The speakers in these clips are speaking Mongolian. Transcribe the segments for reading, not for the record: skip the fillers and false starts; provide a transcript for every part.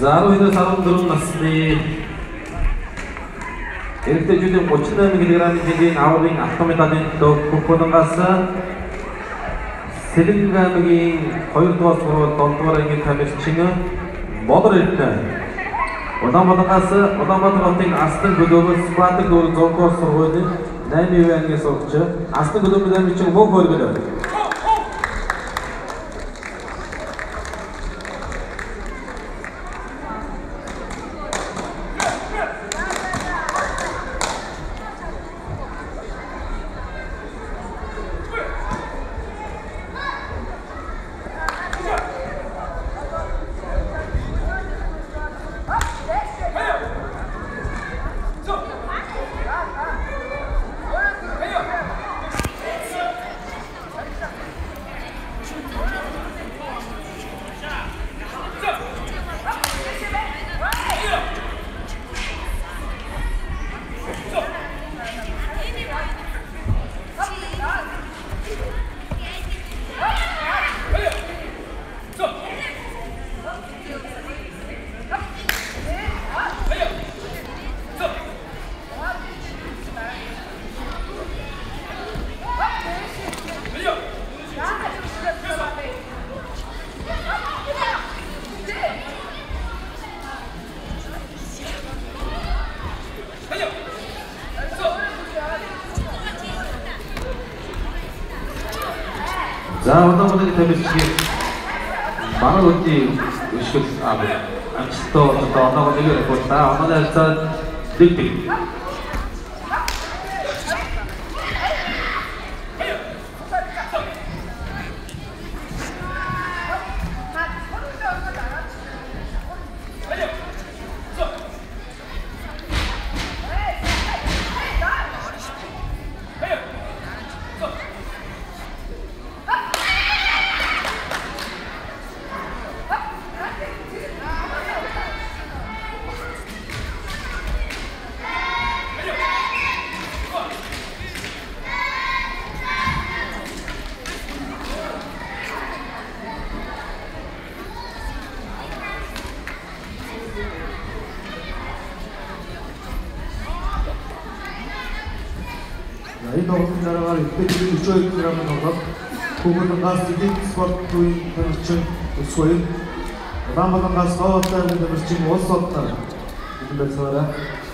За 12-14 насны эрэгтэйчүүдийн 38 кг-ийн жингийн аврын автомедалын Бүхболонгоос Сэлэнг аймгийн 2-р сургууль 7-р ангийн тамирчин Болор Эрдэнэ Улаанбаатараас Улаанбаатар хотын Астан гөлөөгөөс Баатар дүүрэг 6-р сургуулийн 8-р ангийн сурагч Астан гөлөөгийн тамирчин Мөнх Өргөлөө. За Улаанбаатарын тамирчин манай өдний өшгөл амжилттай одоо нэг рекордаа онооны хязгаар дэг. Энэ тоглолтын дараагаар эрэгтэйчүүдийн 42 кг-ын тоглолт Бүхболонгоос эдийн спорт төвийн тамирчин Өсгөөе Улаанбаатараас Гоолтай тамирчин Улс Одноор энэ байцаараа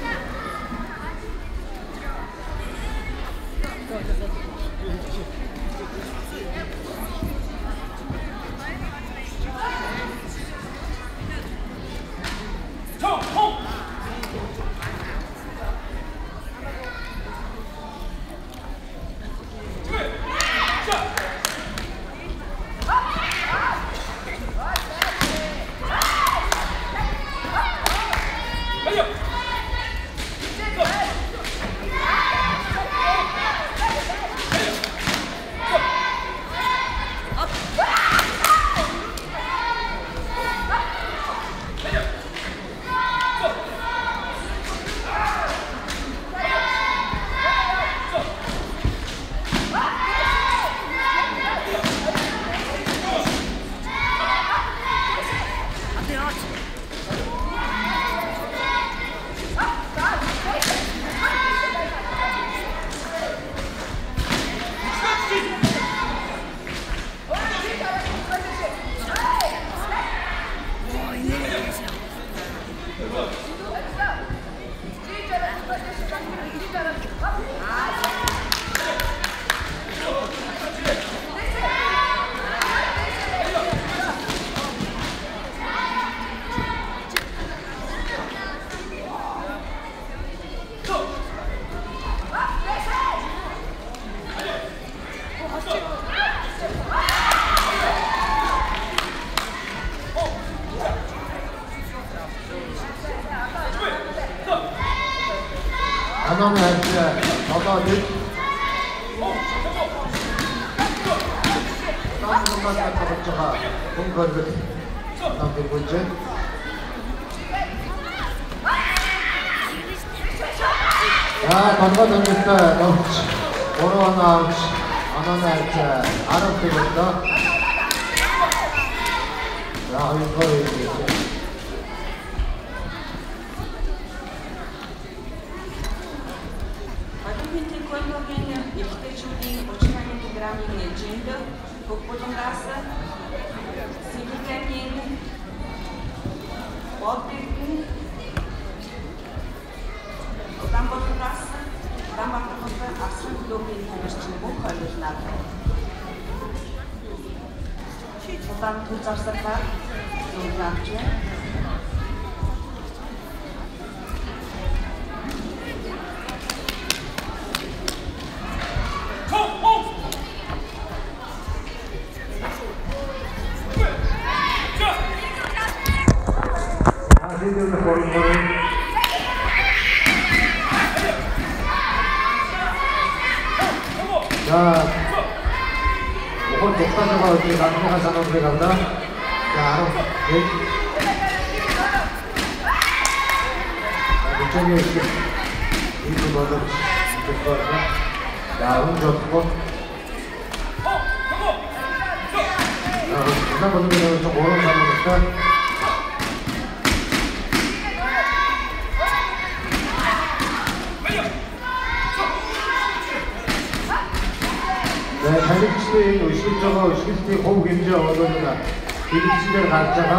Анан хайртай одоо нэг Улаанбаатар тавьж байгаа Мөнх Өргөлөө намайг бүжээ. Багбад амжилттай явж 3 оноо авч анан хайртай 10 кг. За хоёрдугаар Улаангийн Жинд, Бүгбулангаас Сибирийн Бодбигэн, Улаанбаатараас Асран клубын тамирчин бүх хоёулаа. Улаан төлөвсөрлөө юугаач. 자, 이건 독단자가 이렇게 남녀가 산업에 간다. 자, 이쪽에 이렇게 이렇게 먼저 될것 같다. 자, 좋고. 자, 부산 분들은 좀 오른 산업이니까. 네, 달리기시대 의식적으로 의식시대 호흡 김지 얻어준다. 달리기시대를 갔다가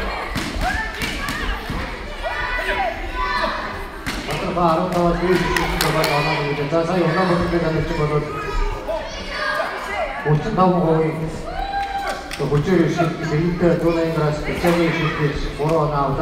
아까 아름다워 보여주시는 거가 나오는 거죠. 자, 사이 올라오는 데 가는 쪽으로 5층 가고 거기 또 물질 의식 데이터 도내인 거라서 대체의 의식 보러 나오다.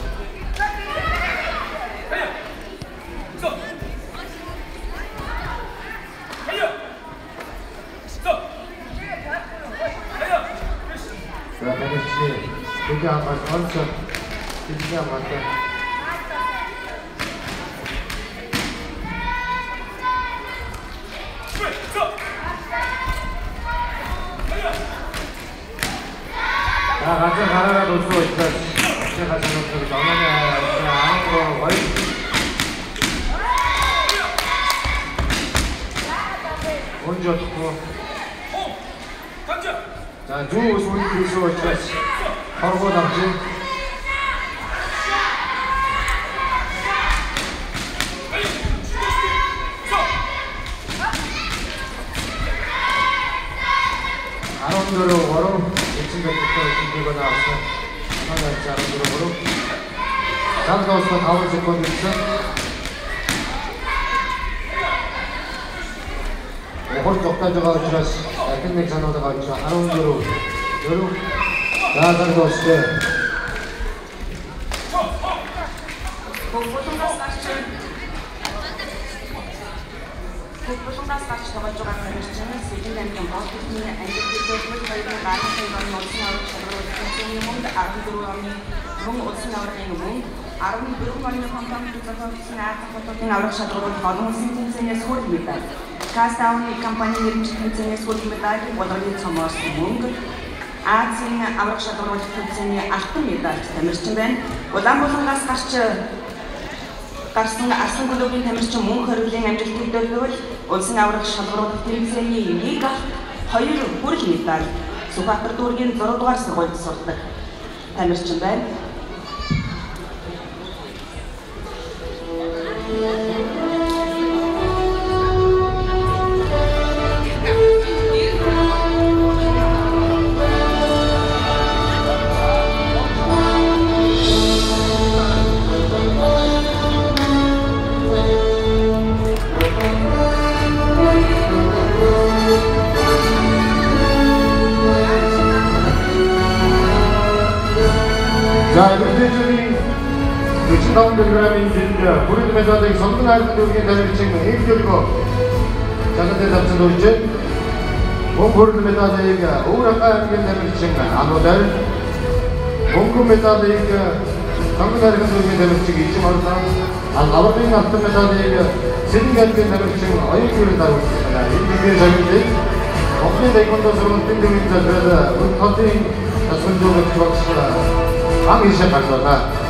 자, 다니씨, 여기 한 번, 언서, 여기 한 번, 자, 같이 가라가 놓고 있어. 같이 가서 놓고, 너만이 아는 거, 거의. 먼저 놓고. 자, 두 손이 들수 있어. 서로 남지. 아론드로 워로 예측부터 준비가 나왔어. 하나같이 아론드로 워로. 장가우스가 가을 세컨드 있어. 오른쪽 단자가 줄었어. 끝내 잔호다가 있죠. 아론드로 요로. 자, 장가우스. Бүгбулангаас гарч тоглож байгаа тамирчин Сэлэн аймгийн Бодбигний ангиллал хоёрын гарах хэвээр улсын аврал шалгуулсан юмд 14 оны мөн улсын авралын мөн 14 оны компанид зохиогдсон Азийн аврах шалгуулалт олон улсын тэмцээнээс хүрэх медаль. Кастауны компани нэрмжит тэмцээнээс хүрэх медаль, Болгоны цомоос мөнгө, Азийн аврах шалгуулалт тэмцээний алтан медаль тамирчин байна. Улаанбаатараас гарсан Асран клубын тамирчин мөн хориглын амжилтыг төлөвлөл улсын аврах шалгуулалт тэмцээний 1 галт 2 хүрэл медаль Сүхбаатар дүүргийн 6 дугаар сургуульд сурдаг тамирчин байна. 자, 문제중이 의식 가운데 그라민 진짜 부르드 메사드의 성근하는 도기에 다니는 친구 힘들고 작은데 잡수 놓지 몽 부르드 메사드가 오락가 하는 다니는 친구 아무달 몽구 메사드가 성근하는 도기에 다니는 친구 잊지 말았다 아버지 같은 메사드가 세딩하는 다니는 친구 어이구를 다루고 있습니다. 이 비비의 자유인데 어떻게 대권도서는 띵동입니다. 그래서 우리 터팅 손조를 주박시라 방이 시작할 거다.